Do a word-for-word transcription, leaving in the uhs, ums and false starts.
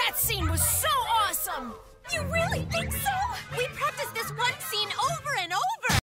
That scene was so awesome! You really think so?